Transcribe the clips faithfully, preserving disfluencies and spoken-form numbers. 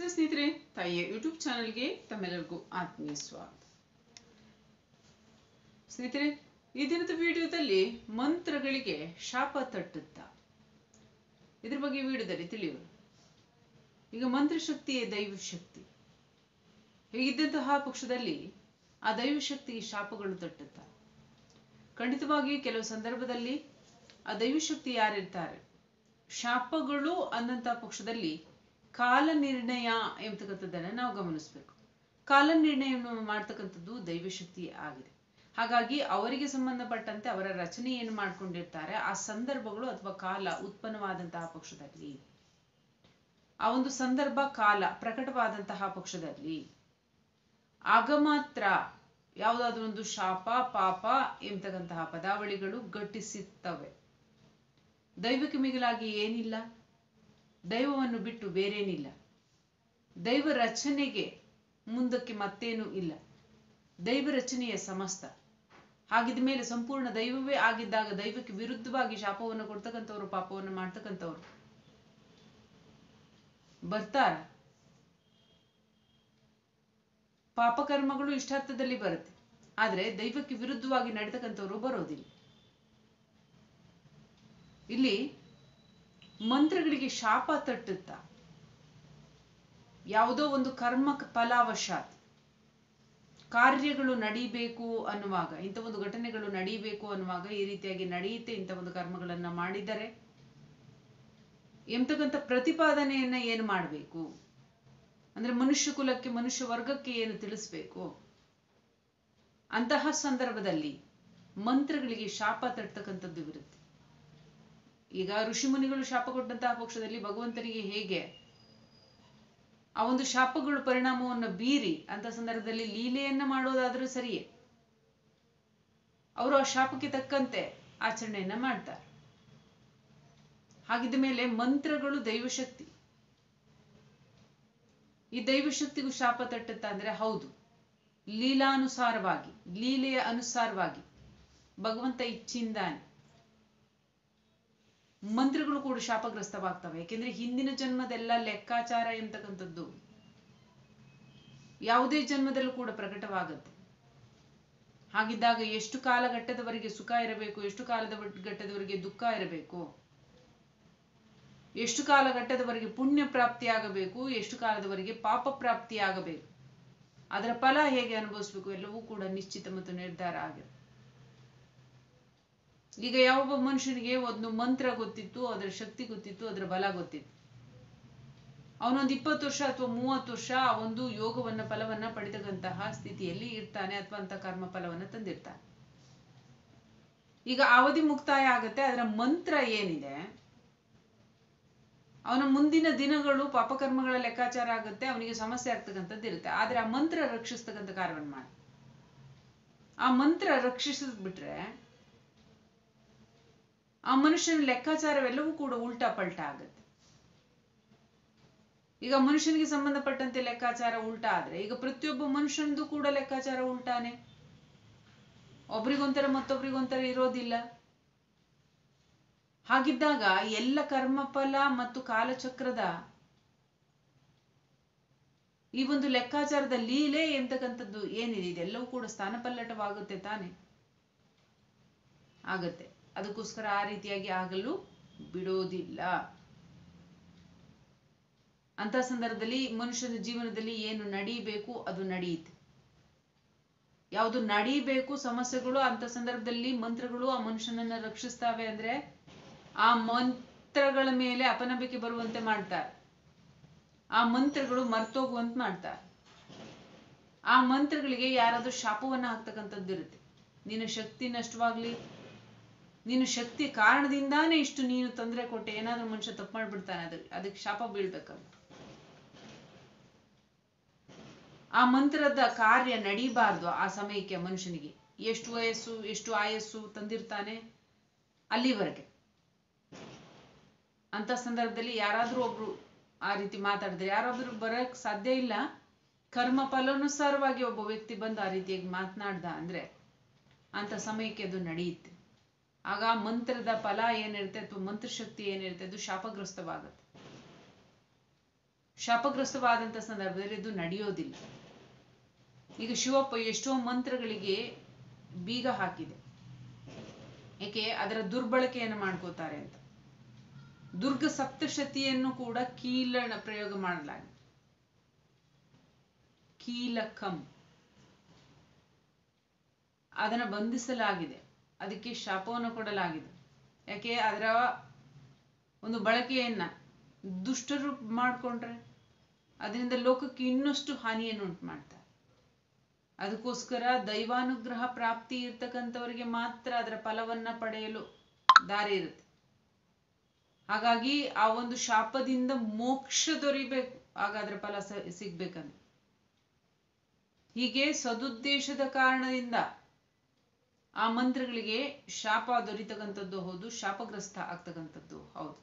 ನಮಸ್ತೆ ಸ್ನೇಹಿತರೆ, ತಾಯಿಯ ಯೂಟ್ಯೂಬ್ ಚಾನೆಲ್ಗೆ ತಮ್ಮೆಲ್ಲರಿಗೂ ಆತ್ಮೀಯ ಸ್ವಾಗತ. ಸ್ನೇಹಿತರೆ, ಈ ದಿನದ ವಿಡಿಯೋದಲ್ಲಿ ಮಂತ್ರಗಳಿಗೆ ಶಾಪ ತಟ್ಟುತ್ತಾ ಇದ್ರ ಬಗ್ಗೆ ವಿಡಿಯೋದಲ್ಲಿ ತಿಳಿಯೋಣ. ಈಗ ಮಂತ್ರಶಕ್ತಿಯೇ ದೈವ ಶಕ್ತಿ. ಹೀಗಿದ್ದಂತಹ ಪಕ್ಷದಲ್ಲಿ ಆ ದೈವ ಶಕ್ತಿಗೆ ಶಾಪಗಳು ತಟ್ಟುತ್ತಾ. ಖಂಡಿತವಾಗಿಯೂ ಕೆಲವು ಸಂದರ್ಭದಲ್ಲಿ ಆ ದೈವ ಶಕ್ತಿ ಯಾರಿರ್ತಾರೆ, ಶಾಪಗಳು ಅನ್ನಂತಹ ಪಕ್ಷದಲ್ಲಿ ಕಾಲ ನಿರ್ಣಯ ಎಂಬತಕ್ಕಂಥದ್ದನ್ನು ನಾವು ಗಮನಿಸಬೇಕು. ಕಾಲ ನಿರ್ಣಯವನ್ನು ಮಾಡ್ತಕ್ಕಂಥದ್ದು ದೈವಶಕ್ತಿ ಆಗಿದೆ. ಹಾಗಾಗಿ ಅವರಿಗೆ ಸಂಬಂಧಪಟ್ಟಂತೆ ಅವರ ರಚನೆ ಏನು ಮಾಡ್ಕೊಂಡಿರ್ತಾರೆ, ಆ ಸಂದರ್ಭಗಳು ಅಥವಾ ಕಾಲ ಉತ್ಪನ್ನವಾದಂತಹ ಪಕ್ಷದಲ್ಲಿ, ಆ ಒಂದು ಸಂದರ್ಭ ಕಾಲ ಪ್ರಕಟವಾದಂತಹ ಪಕ್ಷದಲ್ಲಿ ಆಗ ಮಾತ್ರ ಯಾವುದಾದ್ರೂ ಒಂದು ಶಾಪ ಪಾಪ ಎಂಬತಕ್ಕಂತಹ ಪದಾವಳಿಗಳು ಘಟಿಸುತ್ತವೆ. ದೈವಕ್ಕೆ ಮಿಗಿಲಾಗಿ ಏನಿಲ್ಲ, ದೈವವನ್ನು ಬಿಟ್ಟು ಬೇರೇನಿಲ್ಲ, ದೈವ ರಚನೆಗೆ ಮುಂದಕ್ಕೆ ಮತ್ತೇನೂ ಇಲ್ಲ, ದೈವ ರಚನೆಯ ಸಮಸ್ತ. ಹಾಗಿದ ಮೇಲೆ ಸಂಪೂರ್ಣ ದೈವವೇ ಆಗಿದ್ದಾಗ ದೈವಕ್ಕೆ ವಿರುದ್ಧವಾಗಿ ಶಾಪವನ್ನು ಕೊಡ್ತಕ್ಕಂಥವ್ರು, ಪಾಪವನ್ನು ಮಾಡ್ತಕ್ಕಂಥವ್ರು ಬರ್ತಾರ. ಪಾಪಕರ್ಮಗಳು ಇಷ್ಟಾರ್ಥದಲ್ಲಿ ಬರುತ್ತೆ, ಆದ್ರೆ ದೈವಕ್ಕೆ ವಿರುದ್ಧವಾಗಿ ನಡೀತಕ್ಕಂಥವ್ರು ಬರೋದಿಲ್ಲ. ಇಲ್ಲಿ ಮಂತ್ರಗಳಿಗೆ ಶಾಪ ತಟ್ಟುತ್ತಾ ಯಾವುದೋ ಒಂದು ಕರ್ಮ ಫಲಾವಶಾತ್ ಕಾರ್ಯಗಳು ನಡೀಬೇಕು ಅನ್ನುವಾಗ, ಇಂಥ ಒಂದು ಘಟನೆಗಳು ನಡೀಬೇಕು ಅನ್ನುವಾಗ ಈ ರೀತಿಯಾಗಿ ನಡೆಯುತ್ತೆ, ಇಂಥ ಒಂದು ಕರ್ಮಗಳನ್ನ ಮಾಡಿದರೆ ಎಂತಕ್ಕಂಥ ಪ್ರತಿಪಾದನೆಯನ್ನ ಏನು ಮಾಡಬೇಕು ಅಂದ್ರೆ ಮನುಷ್ಯ ಕುಲಕ್ಕೆ, ಮನುಷ್ಯ ವರ್ಗಕ್ಕೆ ಏನು ತಿಳಿಸ್ಬೇಕು, ಅಂತಹ ಸಂದರ್ಭದಲ್ಲಿ ಮಂತ್ರಗಳಿಗೆ ಶಾಪ ತಟ್ಟತಕ್ಕಂಥದ್ದು ಇರುತ್ತೆ. ಈಗ ಋಷಿಮುನಿಗಳು ಶಾಪ ಕೊಟ್ಟಂತಹ ಪಕ್ಷದಲ್ಲಿ ಭಗವಂತನಿಗೆ ಹೇಗೆ ಆ ಒಂದು ಶಾಪಗಳು ಪರಿಣಾಮವನ್ನು ಬೀರಿ ಅಂತ ಸಂದರ್ಭದಲ್ಲಿ ಲೀಲೆಯನ್ನ ಮಾಡೋದಾದ್ರೂ ಸರಿಯೇ, ಅವರು ಆ ಶಾಪಕ್ಕೆ ತಕ್ಕಂತೆ ಆಚರಣೆಯನ್ನ ಮಾಡ್ತಾರೆ. ಹಾಗಿದ್ದ ಮೇಲೆ ಮಂತ್ರಗಳು ದೈವಶಕ್ತಿ. ಈ ದೈವಶಕ್ತಿಗೂ ಶಾಪ ತಟ್ಟುತ್ತಾ ಅಂದ್ರೆ ಹೌದು, ಲೀಲಾನುಸಾರವಾಗಿ, ಲೀಲೆಯ ಅನುಸಾರವಾಗಿ ಭಗವಂತ ಇಚ್ಛಿಂದಾನೆ ಮಂತ್ರಗಳು ಕೂಡ ಶಾಪಗ್ರಸ್ತವಾಗ್ತವೆ. ಯಾಕೆಂದ್ರೆ ಹಿಂದಿನ ಜನ್ಮದೆಲ್ಲ ಲೆಕ್ಕಾಚಾರ ಎಂತಕ್ಕಂಥದ್ದು ಯಾವುದೇ ಜನ್ಮದಲ್ಲೂ ಕೂಡ ಪ್ರಕಟವಾಗುತ್ತೆ. ಹಾಗಿದ್ದಾಗ ಎಷ್ಟು ಕಾಲಘಟ್ಟದವರೆಗೆ ಸುಖ ಇರಬೇಕು, ಎಷ್ಟು ಕಾಲದ ಘಟ್ಟದವರೆಗೆ ದುಃಖ ಇರಬೇಕು, ಎಷ್ಟು ಕಾಲಘಟ್ಟದವರೆಗೆ ಪುಣ್ಯ ಪ್ರಾಪ್ತಿಯಾಗಬೇಕು, ಎಷ್ಟು ಕಾಲದವರೆಗೆ ಪಾಪ ಪ್ರಾಪ್ತಿಯಾಗಬೇಕು, ಅದರ ಫಲ ಹೇಗೆ ಅನುಭವಿಸ್ಬೇಕು, ಎಲ್ಲವೂ ಕೂಡ ನಿಶ್ಚಿತ ಮತ್ತು ನಿರ್ಧಾರ ಆಗಿದೆ. ಈಗ ಯಾವೊಬ್ಬ ಮನುಷ್ಯನಿಗೆ ಒಂದು ಮಂತ್ರ ಗೊತ್ತಿತ್ತು, ಅದರ ಶಕ್ತಿ ಗೊತ್ತಿತ್ತು, ಅದರ ಬಲ ಗೊತ್ತಿತ್ತು, ಅವನೊಂದು ಇಪ್ಪತ್ತು ವರ್ಷ ಅಥವಾ ಮೂವತ್ತು ವರ್ಷ ಆ ಒಂದು ಯೋಗವನ್ನ ಫಲವನ್ನ ಪಡೆತಕ್ಕಂತಹ ಸ್ಥಿತಿಯಲ್ಲಿ ಇರ್ತಾನೆ, ಅಥವಾ ಅಂತ ಕರ್ಮ ಫಲವನ್ನ ತಂದಿರ್ತಾನೆ. ಈಗ ಅವಧಿ ಮುಕ್ತಾಯ ಆಗತ್ತೆ, ಅದರ ಮಂತ್ರ ಏನಿದೆ ಅವನ ಮುಂದಿನ ದಿನಗಳು ಪಾಪಕರ್ಮಗಳ ಲೆಕ್ಕಾಚಾರ ಆಗುತ್ತೆ, ಅವನಿಗೆ ಸಮಸ್ಯೆ ಆಗ್ತಕ್ಕಂಥದ್ದು ಇರುತ್ತೆ. ಆದ್ರೆ ಆ ಮಂತ್ರ ರಕ್ಷಿಸ್ತಕ್ಕಂಥ ಕಾರ್ಯವನ್ನು ಮಾಡಿ, ಆ ಮಂತ್ರ ರಕ್ಷಿಸಿದ್ ಬಿಟ್ರೆ ಆ ಮನುಷ್ಯನ ಲೆಕ್ಕಾಚಾರವೆಲ್ಲವೂ ಕೂಡ ಉಲ್ಟಾ ಪಲ್ಟಾ ಆಗುತ್ತೆ. ಈಗ ಮನುಷ್ಯನಿಗೆ ಸಂಬಂಧಪಟ್ಟಂತೆ ಲೆಕ್ಕಾಚಾರ ಉಲ್ಟಾ ಆದ್ರೆ ಈಗ ಪ್ರತಿಯೊಬ್ಬ ಮನುಷ್ಯನದು ಕೂಡ ಲೆಕ್ಕಾಚಾರ ಉಲ್ಟಾನೆ. ಒಬ್ರಿಗೊಂಥರ ಮತ್ತೊಬ್ರಿಗೊಂಥರ ಇರೋದಿಲ್ಲ. ಹಾಗಿದ್ದಾಗ ಎಲ್ಲ ಕರ್ಮಫಲ ಮತ್ತು ಕಾಲಚಕ್ರದ ಈ ಒಂದು ಲೆಕ್ಕಾಚಾರದ ಲೀಲೆ ಎಂತಕ್ಕಂಥದ್ದು ಏನಿದೆ, ಇದೆಲ್ಲವೂ ಕೂಡ ಸ್ಥಾನಪಲ್ಲಟವಾಗುತ್ತೆ ತಾನೆ, ಆಗತ್ತೆ. ಅದಕ್ಕೋಸ್ಕರ ಆ ರೀತಿಯಾಗಿ ಆಗಲು ಬಿಡೋದಿಲ್ಲ. ಅಂತ ಸಂದರ್ಭದಲ್ಲಿ ಮನುಷ್ಯನ ಜೀವನದಲ್ಲಿ ಏನು ನಡೀಬೇಕು ಅದು ನಡೆಯುತ್ತೆ. ಯಾವುದು ನಡೀಬೇಕು ಸಮಸ್ಯೆಗಳು, ಅಂತ ಸಂದರ್ಭದಲ್ಲಿ ಮಂತ್ರಗಳು ಆ ಮನುಷ್ಯನನ್ನ ರಕ್ಷಿಸ್ತಾವೆ. ಅಂದ್ರೆ ಆ ಮಂತ್ರಗಳ ಮೇಲೆ ಅಪನಂಬಿಕೆ ಬರುವಂತೆ ಮಾಡ್ತಾರೆ, ಆ ಮಂತ್ರಗಳು ಮರ್ತೋಗುವಂತೆ ಮಾಡ್ತಾರೆ. ಆ ಮಂತ್ರಗಳಿಗೆ ಯಾರಾದ್ರೂ ಶಾಪವನ್ನ ಹಾಕ್ತಕ್ಕಂಥದ್ದು ಇರುತ್ತೆ. ನಿನ್ನ ಶಕ್ತಿ ನಷ್ಟವಾಗ್ಲಿ, ನೀನು ಶಕ್ತಿ ಕಾರಣದಿಂದಾನೇ ಇಷ್ಟು ನೀನು ತೊಂದರೆ ಕೊಟ್ಟೆ, ಏನಾದ್ರೂ ಮನುಷ್ಯ ತಪ್ಪು ಮಾಡ್ಬಿಡ್ತಾನೆ, ಅದಕ್ಕೆ ಅದಕ್ಕೆ ಶಾಪ ಬೀಳ್ಬೇಕಲ್ಲ. ಆ ಮಂತ್ರದ ಕಾರ್ಯ ನಡೀಬಾರ್ದು ಆ ಸಮಯಕ್ಕೆ. ಮನುಷ್ಯನಿಗೆ ಎಷ್ಟು ವಯಸ್ಸು ಎಷ್ಟು ಆಯಸ್ಸು ತಂದಿರ್ತಾನೆ ಅಲ್ಲಿವರೆಗೆ. ಅಂತ ಸಂದರ್ಭದಲ್ಲಿ ಯಾರಾದ್ರೂ ಒಬ್ರು ಆ ರೀತಿ ಮಾತಾಡಿದ್ರೆ ಯಾರಾದ್ರೂ ಬರಕ್ ಸಾಧ್ಯ ಇಲ್ಲ. ಕರ್ಮ ಫಲಾನುಸಾರವಾಗಿ ಒಬ್ಬ ವ್ಯಕ್ತಿ ಬಂದು ಆ ರೀತಿಯಾಗಿ ಮಾತನಾಡ್ದ ಅಂದ್ರೆ ಅಂತ ಸಮಯಕ್ಕೆ ಅದು ನಡೆಯುತ್ತೆ. ಆಗ ಮಂತ್ರದ ಫಲ ಏನಿರುತ್ತೆ ಅಥವಾ ಮಂತ್ರಶಕ್ತಿ ಏನಿರುತ್ತೆ ಅದು ಶಾಪಗ್ರಸ್ತವಾಗುತ್ತೆ. ಶಾಪಗ್ರಸ್ತವಾದಂಥ ಸಂದರ್ಭದಲ್ಲಿ ಇದು ನಡೆಯೋದಿಲ್ಲ. ಈಗ ಶಿವಪ್ಪ ಎಷ್ಟೋ ಮಂತ್ರಗಳಿಗೆ ಬೀಗ ಹಾಕಿದೆ, ಏಕೆ ಅದರ ದುರ್ಬಳಕೆಯನ್ನು ಮಾಡ್ಕೋತಾರೆ ಅಂತ. ದುರ್ಗ ಸಪ್ತಶತಿಯನ್ನು ಕೂಡ ಕೀಲನ ಪ್ರಯೋಗ ಮಾಡಲಾಗಿದೆ, ಕೀಲಕಂ ಅದನ್ನ ಬಂಧಿಸಲಾಗಿದೆ, ಅದಕ್ಕೆ ಶಾಪವನ್ನು ಕೊಡಲಾಗಿದೆ. ಯಾಕೆ ಅದರ ಒಂದು ಬಳಕೆಯನ್ನ ದುಷ್ಟರು ಮಾಡಿಕೊಂಡ್ರೆ ಅದರಿಂದ ಲೋಕಕ್ಕೆ ಇನ್ನಷ್ಟು ಹಾನಿಯನ್ನು ಉಂಟು ಮಾಡ್ತಾರೆ. ಅದಕ್ಕೋಸ್ಕರ ದೈವಾನುಗ್ರಹ ಪ್ರಾಪ್ತಿ ಇರ್ತಕ್ಕಂಥವರಿಗೆ ಮಾತ್ರ ಅದರ ಫಲವನ್ನ ಪಡೆಯಲು ದಾರಿ ಇರುತ್ತೆ. ಹಾಗಾಗಿ ಆ ಒಂದು ಶಾಪದಿಂದ ಮೋಕ್ಷ ದೊರಿಬೇಕು, ಆಗ ಅದರ ಫಲ ಸಿಗ್ಬೇಕಂದ್ರೆ. ಹೀಗೆ ಸದುದ್ದೇಶದ ಕಾರಣದಿಂದ ಆ ಮಂತ್ರಗಳಿಗೆ ಶಾಪ ದೊರೀತಕ್ಕಂಥದ್ದು ಹೌದು, ಶಾಪಗ್ರಸ್ತ ಆಗ್ತಕ್ಕಂಥದ್ದು ಹೌದು.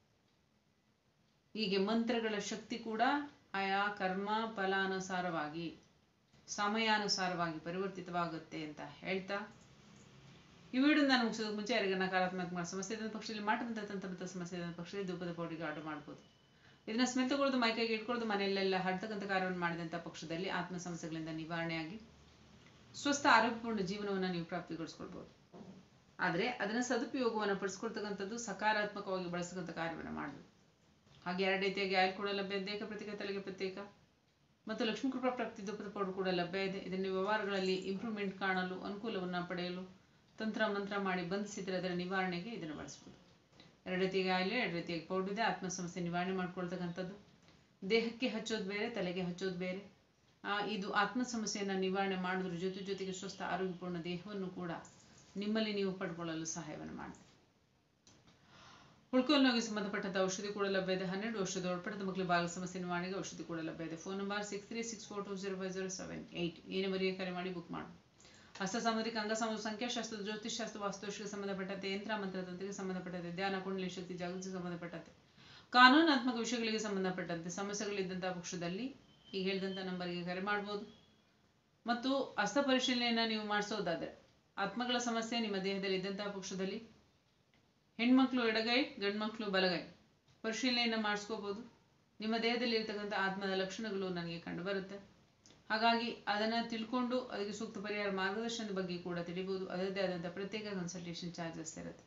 ಹೀಗೆ ಮಂತ್ರಗಳ ಶಕ್ತಿ ಕೂಡ ಆಯಾ ಕರ್ಮ ಫಲಾನುಸಾರವಾಗಿ ಸಮಯಾನುಸಾರವಾಗಿ ಪರಿವರ್ತಿತವಾಗುತ್ತೆ ಅಂತ ಹೇಳ್ತಾ ಈ ವಿಡಿಯೋ ನಾನು ಮುಗಿಸೋದಕ್ಕೆ ಮುಂಚೆ ಯಾರಿಗೆ ನಕಾರಾತ್ಮಕ ಸಮಸ್ಯೆ ಇದ್ದ ಪಕ್ಷದಲ್ಲಿ ಮಾಟಂತ ತಂತ್ರ ಸಮಸ್ಯೆ ಇದ್ದ ಪಕ್ಷದಲ್ಲಿ ಧೂಪದ ಪೌಡಿಗೆ ಆರ್ಡರ್ ಮಾಡ್ಬೋದು. ಇದನ್ನ ಸ್ಮೆಲ್ ತಗೊಳ್ಳೋದು, ಮೈಕೈಗೆ ಇಟ್ಕೊಳ್ಳೋದು, ಮನೆಯಲ್ಲೆಲ್ಲ ಹರತಕ್ಕಂಥ ಕಾರ್ಯವನ್ನು ಮಾಡಿದಂಥ ಪಕ್ಷದಲ್ಲಿ ಆತ್ಮ ಸಮಸ್ಯೆಗಳಿಂದ ನಿವಾರಣೆಯಾಗಿ ಸ್ವಸ್ಥ ಆರೋಗ್ಯಪೂರ್ಣ ಜೀವನವನ್ನು ನೀವು ಪ್ರಾಪ್ತಿಗೊಳಿಸ್ಕೊಳ್ಬಹುದು. ಆದರೆ ಅದನ್ನ ಸದುಪಯೋಗವನ್ನು ಪಡಿಸ್ಕೊಳ್ತಕ್ಕಂಥದ್ದು ಸಕಾರಾತ್ಮಕವಾಗಿ ಬಳಸ್ತಕ್ಕಂಥ ಕಾರ್ಯವನ್ನು ಮಾಡಬೇಕು. ಹಾಗೆ ಎರಡು ರೀತಿಯಾಗಿ ಆಯಿಲ್ ಕೂಡ ಲಭ್ಯ ಇದೆ, ಏಕ ಪ್ರತ್ಯೇಕ ತಲೆಗೆ ಪ್ರತ್ಯೇಕ ಮತ್ತು ಲಕ್ಷ್ಮೀ ಕೃಪಾ ಪ್ರಾಪ್ತಿ ಧೂಪದ ಪೌಡರ್ ಕೂಡ ಲಭ್ಯ ಇದೆ. ಇದನ್ನು ವ್ಯವಹಾರಗಳಲ್ಲಿ ಇಂಪ್ರೂವ್ಮೆಂಟ್ ಕಾಣಲು, ಅನುಕೂಲವನ್ನು ಪಡೆಯಲು ತಂತ್ರ ಮಂತ್ರ ಮಾಡಿ ಬಂಧಿಸಿದರೆ ಅದರ ನಿವಾರಣೆಗೆ ಇದನ್ನು ಬಳಸಬಹುದು. ಎರಡು ರೀತಿಯಾಗಿ ಆಯಿಲ್, ಎರಡು ರೀತಿಯಾಗಿ ಪೌಡರ್ ಇದೆ. ಆತ್ಮ ಸಮಸ್ಯೆ ನಿವಾರಣೆ ಮಾಡ್ಕೊಳ್ತಕ್ಕಂಥದ್ದು. ದೇಹಕ್ಕೆ ಹಚ್ಚೋದು ಬೇರೆ, ತಲೆಗೆ ಹಚ್ಚೋದು ಬೇರೆ. ಆ ಇದು ಆತ್ಮ ಸಮಸ್ಯೆಯನ್ನು ನಿವಾರಣೆ ಮಾಡೋದ್ರ ಜೊತೆ ಜೊತೆಗೆ ಸ್ವಸ್ಥ ಆರೋಗ್ಯಪೂರ್ಣ ದೇಹವನ್ನು ಕೂಡ ನಿಮ್ಮಲ್ಲಿ ನೀವು ಪಡ್ಕೊಳ್ಳಲು ಸಹಾಯವನ್ನು ಮಾಡುತ್ತೆ. ಹುಳ್ಕೋಲ್ ನೋವಿಗೆ ಸಂಬಂಧಪಟ್ಟಂತ ಔಷಧಿ ಕೂಡ ಲಭ್ಯ ಇದೆ. ಹನ್ನೆರಡು ವರ್ಷದ ಒಳಪಟ್ಟದ ಮಕ್ಕಳ ಭಾಗ ಸಮಸ್ಯೆ ನಿವಾರಣೆಗೆ ಔಷಧಿ ಕೂಡ ಲಭ್ಯ ಇದೆ. Phone number six three six four two zero five zero seven eight ಈ ನಂಬರಿಗೆ ಕರೆ ಮಾಡಿ ಬುಕ್ ಮಾಡಿ. ಹಸ್ತ ಸಾಮುದ್ರಿಕ ಅಂಗ ಸಾಮೂಹಿಕ ಸಂಖ್ಯಾಶಾಸ್ತ್ರ, ಜ್ಯೋತಿಷಾಸ್ತ್ರ, ವಾಸ್ತುಶಿಗೆ ಸಂಬಂಧಪಟ್ಟಂತೆ, ಯಂತ್ರ ಮಂತ್ರ ತಂತ್ರಕ್ಕೆ ಸಂಬಂಧಪಟ್ಟಂತೆ, ಧ್ಯಾನ ಕುಂಡಲಿ ಶಕ್ತಿ ಜಾಗೃತಿಗೆ ಸಂಬಂಧಪಟ್ಟಂತೆ, ಕಾನೂನಾತ್ಮಕ ವಿಷಯಗಳಿಗೆ ಸಂಬಂಧಪಟ್ಟಂತೆ ಸಮಸ್ಯೆಗಳಿದ್ದಂತಹ ಪಕ್ಷದಲ್ಲಿ ಈಗ ಹೇಳಿದಂಥ ನಂಬರ್ಗೆ ಕರೆ ಮಾಡ್ಬೋದು. ಮತ್ತು ಹಸ್ತ ಪರಿಶೀಲನೆಯನ್ನು ನೀವು ಮಾಡಿಸೋದಾದ್ರೆ ಆತ್ಮಗಳ ಸಮಸ್ಯೆ ನಿಮ್ಮ ದೇಹದಲ್ಲಿ ಇದ್ದಂತಹ ಪಕ್ಷದಲ್ಲಿ ಹೆಣ್ಮಕ್ಳು ಎಡಗೈ, ಗಂಡ್ಮಕ್ಳು ಬಲಗೈ ಪರಿಶೀಲನೆಯನ್ನು ಮಾಡಿಸ್ಕೋಬಹುದು. ನಿಮ್ಮ ದೇಹದಲ್ಲಿ ಇರ್ತಕ್ಕಂಥ ಆತ್ಮದ ಲಕ್ಷಣಗಳು ನನಗೆ ಕಂಡು ಬರುತ್ತೆ. ಹಾಗಾಗಿ ಅದನ್ನ ತಿಳ್ಕೊಂಡು ಅದಕ್ಕೆ ಸೂಕ್ತ ಪರಿಹಾರ ಮಾರ್ಗದರ್ಶನದ ಬಗ್ಗೆ ಕೂಡ ತಿಳಿಬಹುದು. ಅದರದ್ದೇ ಆದಂತಹ ಪ್ರತ್ಯೇಕ ಕನ್ಸಲ್ಟೇಷನ್ ಚಾರ್ಜಸ್ ಇರುತ್ತೆ.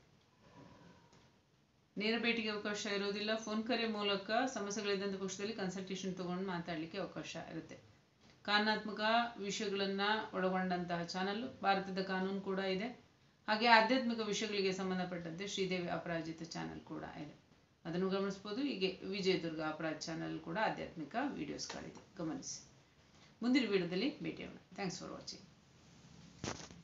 ನೇರ ಭೇಟಿಗೆ ಅವಕಾಶ ಇರೋದಿಲ್ಲ. ಫೋನ್ ಕರೆ ಮೂಲಕ ಸಮಸ್ಯೆಗಳಿದ್ದಂಥ ಪಕ್ಷದಲ್ಲಿ ಕನ್ಸಲ್ಟೇಷನ್ ತಗೊಂಡು ಮಾತಾಡಲಿಕ್ಕೆ ಅವಕಾಶ ಇರುತ್ತೆ. ಕಾನೂನಾತ್ಮಕ ವಿಷಯಗಳನ್ನ ಒಳಗೊಂಡಂತಹ ಚಾನಲ್, ಭಾರತದ ಕಾನೂನು ಕೂಡ ಇದೆ. ಹಾಗೆ ಆಧ್ಯಾತ್ಮಿಕ ವಿಷಯಗಳಿಗೆ ಸಂಬಂಧಪಟ್ಟಂತೆ ಶ್ರೀದೇವಿ ಅಪರಾಜಿತ ಚಾನಲ್ ಕೂಡ ಇದೆ, ಅದನ್ನು ಗಮನಿಸಬಹುದು. ಹೀಗೆ ವಿಜಯದುರ್ಗ ಅಪರಾಧ ಚಾನಲ್ ಕೂಡ ಆಧ್ಯಾತ್ಮಿಕ ವಿಡಿಯೋಸ್ಗಳಿದೆ, ಗಮನಿಸಿ. ಮುಂದಿನ ವಿಡಿಯೋದಲ್ಲಿ ಭೇಟಿಯಾಗೋಣ. Thanks for watching.